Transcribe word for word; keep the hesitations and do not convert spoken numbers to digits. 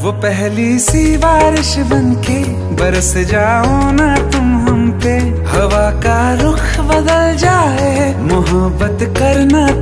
वो पहली सी बारिश बनके बरस जाओ ना तुम हम पे, हवा का रुख बदल जाए मोहब्बत करना।